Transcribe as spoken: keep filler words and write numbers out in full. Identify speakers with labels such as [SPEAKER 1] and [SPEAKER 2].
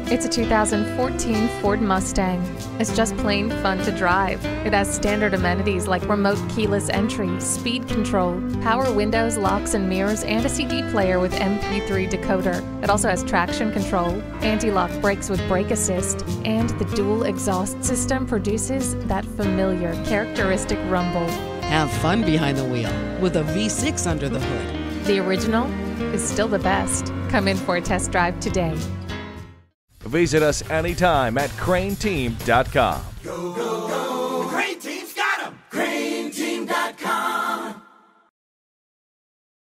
[SPEAKER 1] It's a two thousand fourteen Ford Mustang. It's just plain fun to drive. It has standard amenities like remote keyless entry, speed control, power windows, locks and mirrors, and a C D player with M P three decoder. It also has traction control, anti-lock brakes with brake assist, and the dual exhaust system produces that familiar, characteristic rumble.
[SPEAKER 2] Have fun behind the wheel with a V six under the hood.
[SPEAKER 1] The original is still the best. Come in for a test drive today.
[SPEAKER 3] Visit us anytime at crain team dot com.
[SPEAKER 4] Go, go.